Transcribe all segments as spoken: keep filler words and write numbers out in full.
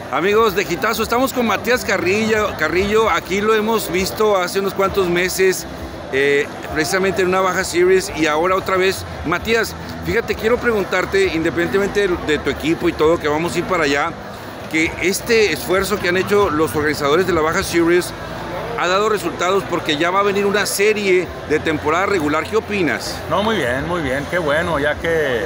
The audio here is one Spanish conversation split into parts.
Amigos de Hitazo, estamos con Matías Carrillo, Carrillo, aquí lo hemos visto hace unos cuantos meses, eh, precisamente en una Baja Series y ahora otra vez. Matías, fíjate, quiero preguntarte, independientemente de, de tu equipo y todo, que vamos a ir para allá, que este esfuerzo que han hecho los organizadores de la Baja Series ha dado resultados porque ya va a venir una serie de temporada regular. ¿Qué opinas? No, muy bien, muy bien, qué bueno, ya que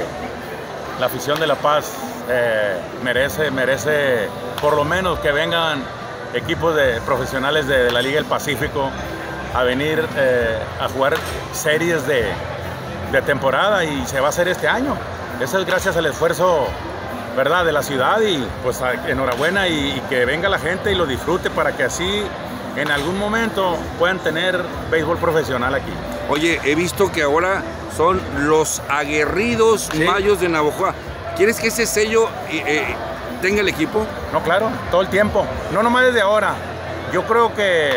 la afición de La Paz eh, merece, merece por lo menos que vengan equipos de profesionales de, de la Liga del Pacífico a venir eh, a jugar series de, de temporada, y se va a hacer este año. Eso es gracias al esfuerzo, ¿verdad?, de la ciudad, y pues enhorabuena, y, y que venga la gente y lo disfrute para que así en algún momento puedan tener béisbol profesional aquí. Oye, he visto que ahora son los aguerridos ¿Sí? Mayos de Navojoa. ¿Quieres que ese sello eh, tenga el equipo? No, claro, todo el tiempo. No nomás desde ahora. Yo creo que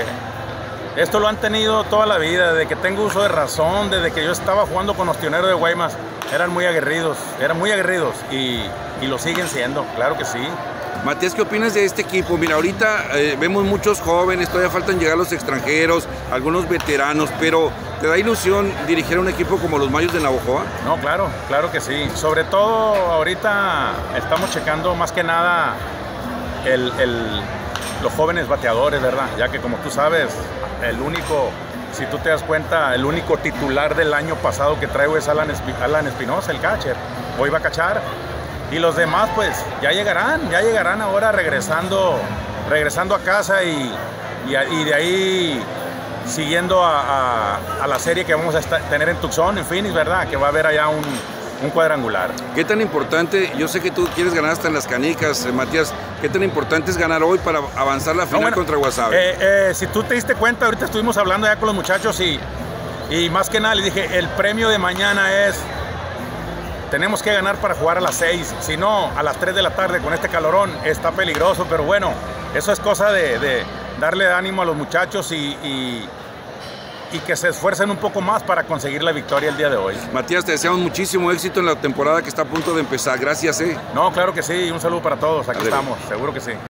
esto lo han tenido toda la vida, desde que tengo uso de razón, desde que yo estaba jugando con los Tioneros de Guaymas. Eran muy aguerridos, eran muy aguerridos y, y lo siguen siendo, claro que sí. Matías, ¿qué opinas de este equipo? Mira, ahorita eh, vemos muchos jóvenes, todavía faltan llegar los extranjeros, algunos veteranos, pero ¿te da ilusión dirigir a un equipo como los Mayos de Navojoa? No, claro, claro que sí. Sobre todo ahorita estamos checando más que nada el, el, los jóvenes bateadores, ¿verdad? Ya que, como tú sabes, el único, si tú te das cuenta, el único titular del año pasado que traigo es Alan, Esp Alan Espinosa, el catcher. Hoy va a cachar. Y los demás pues ya llegarán, ya llegarán ahora regresando, regresando a casa y, y, y de ahí siguiendo a, a, a la serie que vamos a estar, tener en Tucson, en Phoenix, ¿verdad? Que va a haber allá un, un cuadrangular. ¿Qué tan importante? Yo sé que tú quieres ganar hasta en las canicas, eh, Matías. ¿Qué tan importante es ganar hoy para avanzar la final no, bueno, contra Guasave? Eh, eh, si tú te diste cuenta, ahorita estuvimos hablando ya con los muchachos y, y más que nada les dije, el premio de mañana es... Tenemos que ganar para jugar a las seis, si no, a las tres de la tarde con este calorón está peligroso, pero bueno, eso es cosa de, de darle ánimo a los muchachos y, y, y que se esfuercen un poco más para conseguir la victoria el día de hoy. Matías, te deseamos muchísimo éxito en la temporada que está a punto de empezar. Gracias. ¿eh? No, claro que sí, un saludo para todos, aquí Adel. estamos, seguro que sí.